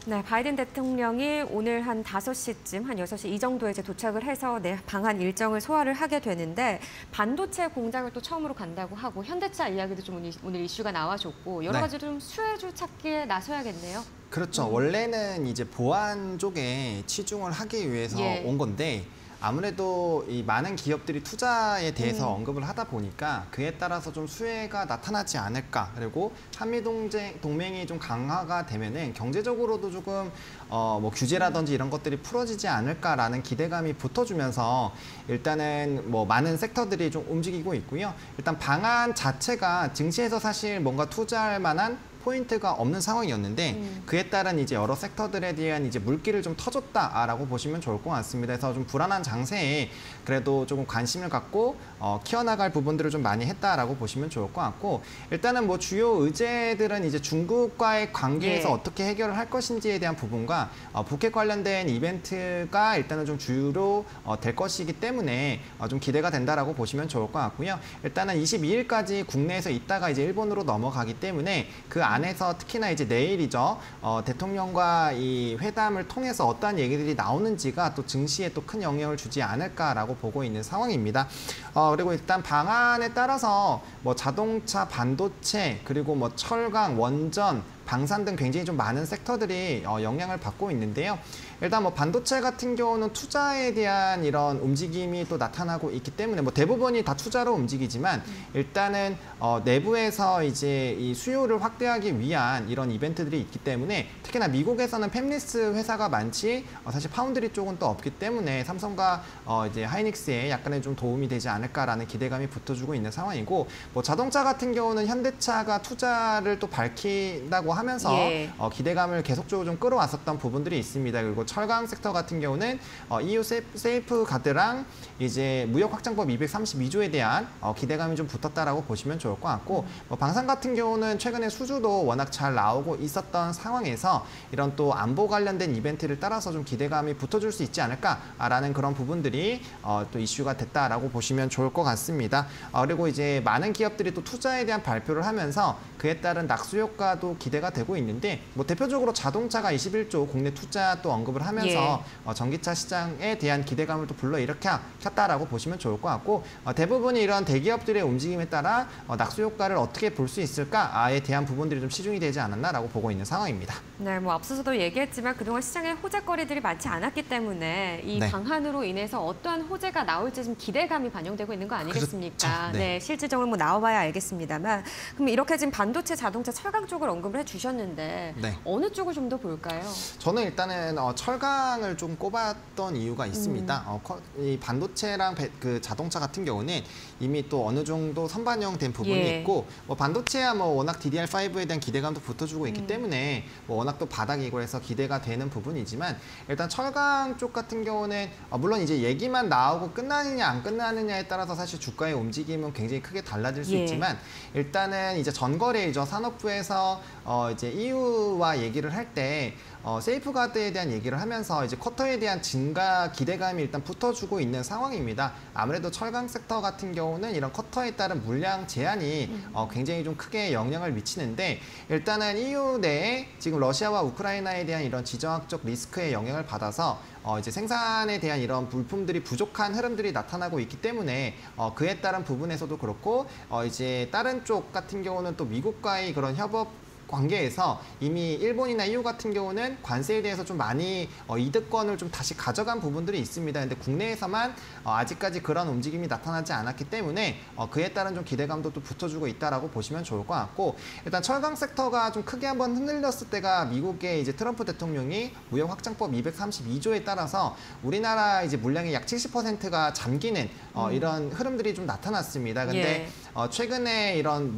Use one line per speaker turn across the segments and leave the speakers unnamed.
네, 바이든 대통령이 오늘 한 5시쯤, 한 6시 이 정도에 이제 도착을 해서 방한 일정을 소화를 하게 되는데 반도체 공장을 또 처음으로 간다고 하고 현대차 이야기도 좀 오늘 이슈가 나와줬고 여러 가지 좀 수혜주 찾기에 나서야겠네요.
그렇죠. 원래는 이제 보안 쪽에 치중을 하기 위해서 온 건데 아무래도 이 많은 기업들이 투자에 대해서 언급을 하다 보니까 그에 따라서 좀 수혜가 나타나지 않을까. 그리고 한미 동맹이 좀 강화가 되면은 경제적으로도 조금 뭐 규제라든지 이런 것들이 풀어지지 않을까라는 기대감이 붙어주면서 일단은 뭐 많은 섹터들이 좀 움직이고 있고요. 일단 방안 자체가 증시에서 사실 뭔가 투자할 만한 포인트가 없는 상황이었는데 그에 따른 이제 여러 섹터들에 대한 이제 물기를 좀 터줬다라고 보시면 좋을 것 같습니다. 그래서 좀 불안한 장세에 그래도 조금 관심을 갖고 키워나갈 부분들을 좀 많이 했다라고 보시면 좋을 것 같고 일단은 뭐 주요 의제들은 이제 중국과의 관계에서 어떻게 해결을 할 것인지에 대한 부분과 북핵 관련된 이벤트가 일단은 좀 주로 될 것이기 때문에 좀 기대가 된다라고 보시면 좋을 것 같고요. 일단은 22일까지 국내에서 있다가 이제 일본으로 넘어가기 때문에 그 안에서 특히나 이제 내일이죠. 대통령과 이 회담을 통해서 어떠한 얘기들이 나오는지가 또 증시에 또 큰 영향을 주지 않을까라고 보고 있는 상황입니다. 그리고 일단 방안에 따라서 뭐 자동차, 반도체, 그리고 뭐 철강, 원전, 방산 등 굉장히 좀 많은 섹터들이 영향을 받고 있는데요. 일단 뭐 반도체 같은 경우는 투자에 대한 이런 움직임이 또 나타나고 있기 때문에 뭐 대부분이 다 투자로 움직이지만 일단은 내부에서 이제 이 수요를 확대하기 위한 이런 이벤트들이 있기 때문에 특히나 미국에서는 팹리스 회사가 많지 사실 파운드리 쪽은 또 없기 때문에 삼성과 이제 하이닉스에 약간의 좀 도움이 되지 않을까라는 기대감이 붙어주고 있는 상황이고 뭐 자동차 같은 경우는 현대차가 투자를 또 밝힌다고 하면서 기대감을 계속적으로 좀 끌어왔었던 부분들이 있습니다. 그리고 철강 섹터 같은 경우는 EU 세이프가드랑 이제 무역 확장법 232조에 대한 기대감이 좀 붙었다라고 보시면 좋을 것 같고 뭐 방산 같은 경우는 최근에 수주도 워낙 잘 나오고 있었던 상황에서 이런 또 안보 관련된 이벤트를 따라서 좀 기대감이 붙어줄 수 있지 않을까라는 그런 부분들이 또 이슈가 됐다라고 보시면 좋을 것 같습니다. 그리고 이제 많은 기업들이 또 투자에 대한 발표를 하면서 그에 따른 낙수 효과도 기대가 되고 있는데 뭐 대표적으로 자동차가 21조 국내 투자 또 언급을 하면서 전기차 시장에 대한 기대감을 또 불러일으켰다라고 보시면 좋을 것 같고 대부분이 이런 대기업들의 움직임에 따라 낙수 효과를 어떻게 볼 수 있을까에 대한 부분들이 좀 시중이 되지 않았나라고 보고 있는 상황입니다.
네, 뭐 앞서서도 얘기했지만 그동안 시장에 호재거리들이 많지 않았기 때문에 이 방한으로 인해서 어떠한 호재가 나올지 좀 기대감이 반영되고 있는 거 아니겠습니까?
그렇죠.
네, 실질적으로 뭐 나와봐야 알겠습니다만 그럼 이렇게 지금 반도체, 자동차, 철강 쪽을 언급을 해주셨는데 어느 쪽을 좀 더 볼까요?
저는 일단은 철강을 좀 꼽았던 이유가 있습니다. 이 반도체랑 그 자동차 같은 경우는 이미 또 어느 정도 선반영된 부분이 있고 뭐 반도체야 뭐 워낙 DDR5에 대한 기대감도 붙어주고 있기 때문에 뭐 워낙 또 바닥이고 해서 기대가 되는 부분이지만 일단 철강 쪽 같은 경우는 물론 이제 얘기만 나오고 끝나느냐 안 끝나느냐에 따라서 사실 주가의 움직임은 굉장히 크게 달라질 수 있지만 일단은 이제 전거래이죠. 산업부에서 이제 EU와 얘기를 할 때 세이프가드에 대한 얘기를 하면서 이제 쿼터에 대한 증가 기대감이 일단 붙어주고 있는 상황입니다. 아무래도 철강 섹터 같은 경우는 이런 쿼터에 따른 물량 제한이 굉장히 좀 크게 영향을 미치는데 일단은 EU 내에 지금 러시아와 우크라이나에 대한 이런 지정학적 리스크의 영향을 받아서 이제 생산에 대한 이런 물품들이 부족한 흐름들이 나타나고 있기 때문에 그에 따른 부분에서도 그렇고 이제 다른 쪽 같은 경우는 또 미국과의 그런 협업 관계에서 이미 일본이나 EU 같은 경우는 관세에 대해서 좀 많이 이득권을 좀 다시 가져간 부분들이 있습니다. 근데 국내에서만 아직까지 그런 움직임이 나타나지 않았기 때문에 그에 따른 좀 기대감도 또 붙어주고 있다라고 보시면 좋을 것 같고 일단 철강 섹터가 좀 크게 한번 흔들렸을 때가 미국의 이제 트럼프 대통령이 무역 확장법 232조에 따라서 우리나라 이제 물량의 약 70%가 잠기는 이런 흐름들이 좀 나타났습니다. 근데 최근에 이런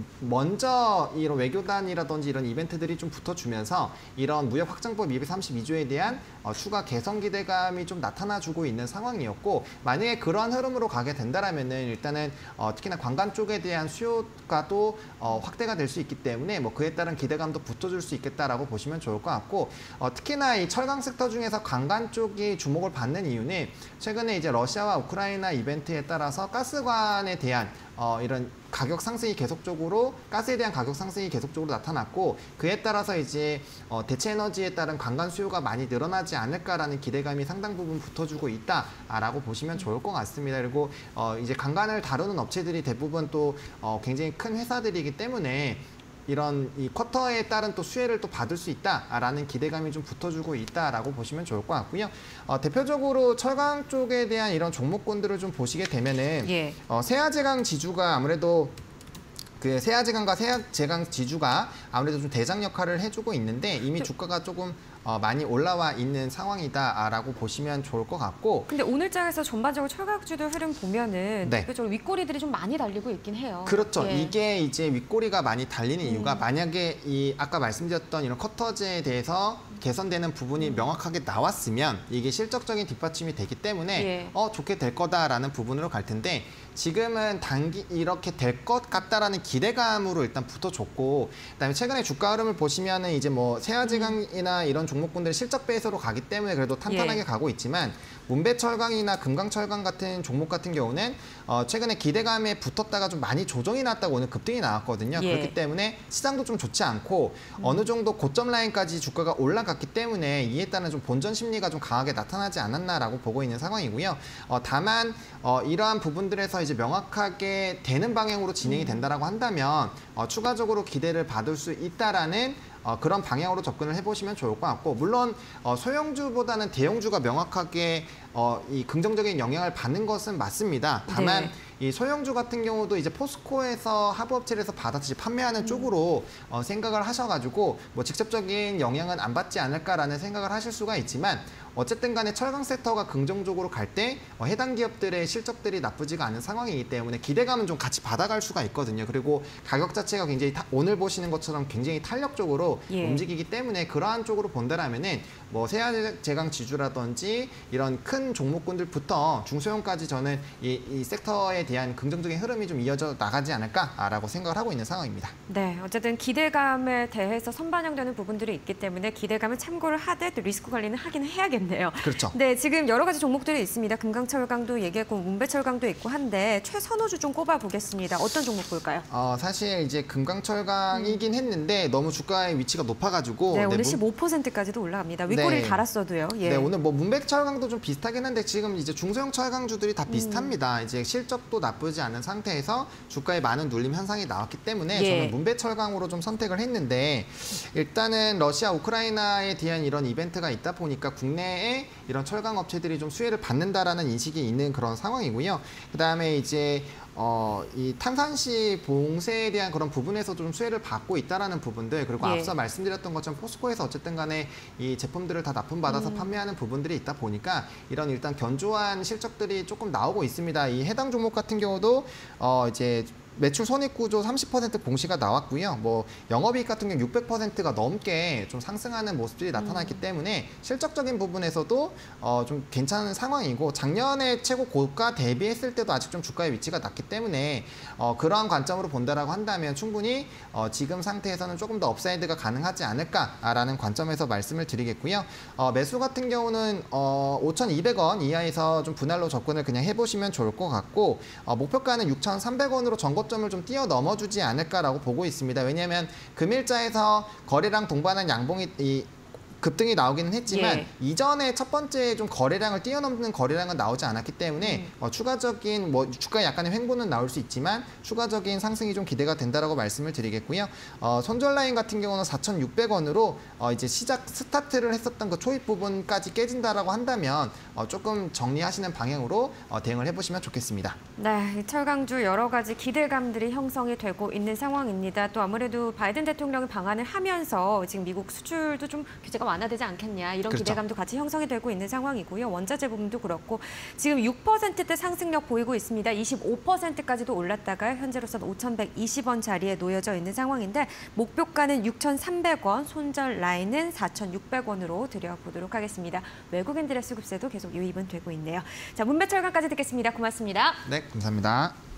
먼저 이런 외교단이라든지 이런 이벤트들이 좀 붙어주면서 이런 무역 확장법 232조에 대한 추가 개선 기대감이 좀 나타나주고 있는 상황이었고 만약에 그런 흐름으로 가게 된다라면은 일단은 특히나 관광 쪽에 대한 수요가 또 확대가 될 수 있기 때문에 뭐 그에 따른 기대감도 붙어줄 수 있겠다라고 보시면 좋을 것 같고 특히나 이 철강 섹터 중에서 관광 쪽이 주목을 받는 이유는 최근에 이제 러시아와 우크라이나 이벤트에 따라서 가스관에 대한 이런 가격 상승이 계속적으로 가스에 대한 가격 상승이 계속적으로 나타났고 그에 따라서 이제 대체 에너지에 따른 관광 수요가 많이 늘어나지 않을까라는 기대감이 상당 부분 붙어주고 있다라고 보시면 좋을 것 같습니다. 그리고 이제 관광을 다루는 업체들이 대부분 또 굉장히 큰 회사들이기 때문에 이런 이 쿼터에 따른 또 수혜를 또 받을 수 있다라는 기대감이 좀 붙어주고 있다라고 보시면 좋을 것 같고요. 대표적으로 철강 쪽에 대한 이런 종목군들을 좀 보시게 되면은
예.
세아제강 지주가 아무래도 그 세아제강과 세아제강 지주가 아무래도 좀 대장 역할을 해주고 있는데 이미 주가가 조금 많이 올라와 있는 상황이다라고 보시면 좋을 것 같고.
근데 오늘장에서 전반적으로 철강주들 흐름 보면은
네.
대표적으로 윗꼬리들이 좀 많이 달리고 있긴 해요.
그렇죠.
예.
이게 이제 윗꼬리가 많이 달리는 이유가 만약에 이 아까 말씀드렸던 이런 커터제에 대해서 개선되는 부분이 명확하게 나왔으면 이게 실적적인 뒷받침이 되기 때문에
예.
좋게 될 거다라는 부분으로 갈 텐데 지금은 이렇게 될 것 같다라는 기대감으로 일단 붙어줬고 그다음에 최근에 주가 흐름을 보시면은 이제 뭐 세아제강이나 이런 종목군들이 실적 베이스로 가기 때문에 그래도 탄탄하게
예.
가고 있지만 문배철강이나 금강철강 같은 종목 같은 경우는 최근에 기대감에 붙었다가 좀 많이 조정이 났다가 오늘 급등이 나왔거든요.
예.
그렇기 때문에 시장도 좀 좋지 않고 어느 정도 고점 라인까지 주가가 올라갔기 때문에 이에 따른 좀 본전 심리가 좀 강하게 나타나지 않았나라고 보고 있는 상황이고요. 다만 이러한 부분들에서 이제 명확하게 되는 방향으로 진행이 된다라고 한다면 추가적으로 기대를 받을 수 있다라는 그런 방향으로 접근을 해보시면 좋을 것 같고 물론 소형주보다는 대형주가 명확하게 이 긍정적인 영향을 받는 것은 맞습니다. 다만
네.
이 소형주 같은 경우도 이제 포스코에서 하부업체에서 받아서 판매하는 쪽으로 생각을 하셔가지고 뭐 직접적인 영향은 안 받지 않을까라는 생각을 하실 수가 있지만 어쨌든 간에 철강 섹터가 긍정적으로 갈 때 해당 기업들의 실적들이 나쁘지가 않은 상황이기 때문에 기대감은 좀 같이 받아갈 수가 있거든요. 그리고 가격 자체가 굉장히 오늘 보시는 것처럼 굉장히 탄력적으로
예.
움직이기 때문에 그러한 쪽으로 본다라면은 뭐 세아제강 지주라든지 이런 큰 종목군들부터 중소형까지 저는 이 섹터에 대한 긍정적인 흐름이 좀 이어져 나가지 않을까라고 생각을 하고 있는 상황입니다.
네, 어쨌든 기대감에 대해서 선반영되는 부분들이 있기 때문에 기대감을 참고를 하되 또 리스크 관리는 하긴 해야겠네요.
그렇죠.
네, 지금 여러 가지 종목들이 있습니다. 금강철강도 얘기했고 문배철강도 있고 한데 최선호주 좀 꼽아보겠습니다. 어떤 종목 볼까요?
사실 이제 금강철강이긴 했는데 너무 주가의 위치가 높아가지고
네, 오늘 15%까지도 올라갑니다. 윗꼬리를
네.
달았어도요. 예.
네, 오늘 뭐 문배철강도 좀 비슷하긴 한데 지금 이제 중소형 철강주들이 다 비슷합니다. 이제 실적도 나쁘지 않은 상태에서 주가에 많은 눌림 현상이 나왔기 때문에
예.
저는 문배철강으로 좀 선택을 했는데 일단은 러시아 우크라이나에 대한 이런 이벤트가 있다 보니까 국내에 이런 철강 업체들이 좀 수혜를 받는다라는 인식이 있는 그런 상황이고요. 그다음에 이제 이 탄산시 봉쇄에 대한 그런 부분에서 좀 수혜를 받고 있다라는 부분들 그리고
예.
앞서 말씀드렸던 것처럼 포스코에서 어쨌든 간에 이 제품들을 다 납품받아서 판매하는 부분들이 있다 보니까 이런 일단 견조한 실적들이 조금 나오고 있습니다. 이 해당 종목 같은 경우도 이제 매출 손익 구조 30% 공시가 나왔고요. 뭐 영업이익 같은 경우 600%가 넘게 좀 상승하는 모습들이 나타났기 때문에 실적적인 부분에서도 좀 괜찮은 상황이고 작년에 최고 고가 대비했을 때도 아직 좀 주가의 위치가 낮기 때문에 그러한 관점으로 본다라고 한다면 충분히 지금 상태에서는 조금 더 업사이드가 가능하지 않을까라는 관점에서 말씀을 드리겠고요. 매수 같은 경우는 5,200원 이하에서 좀 분할로 접근을 그냥 해보시면 좋을 것 같고 목표가는 6,300원으로 전고점을 좀 뛰어넘어주지 않을까라고 보고 있습니다. 왜냐하면 금일자에서 거래량 동반한 양봉이 급등이 나오기는 했지만
예.
이전에 첫 번째 좀 거래량을 뛰어넘는 거래량은 나오지 않았기 때문에 추가적인 뭐 주가 약간의 횡보는 나올 수 있지만 추가적인 상승이 좀 기대가 된다라고 말씀을 드리겠고요. 손절 라인 같은 경우는 4,600원으로 이제 시작 스타트를 했었던 그 초입 부분까지 깨진다라고 한다면 조금 정리하시는 방향으로 대응을 해보시면 좋겠습니다.
네, 철강주 여러 가지 기대감들이 형성이 되고 있는 상황입니다. 또 아무래도 바이든 대통령이 방한을 하면서 지금 미국 수출도 좀 규제가 완화되지 않겠냐 이런
그렇죠.
기대감도 같이 형성이 되고 있는 상황이고요. 원자재 부분도 그렇고 지금 6%대 상승력 보이고 있습니다. 25%까지도 올랐다가 현재로서는 5,120원 자리에 놓여져 있는 상황인데 목표가는 6,300원, 손절 라인은 4,600원으로 드려보도록 하겠습니다. 외국인들의 수급세도 계속 유입은 되고 있네요. 자, 문배철강까지 듣겠습니다. 고맙습니다.
네, 감사합니다.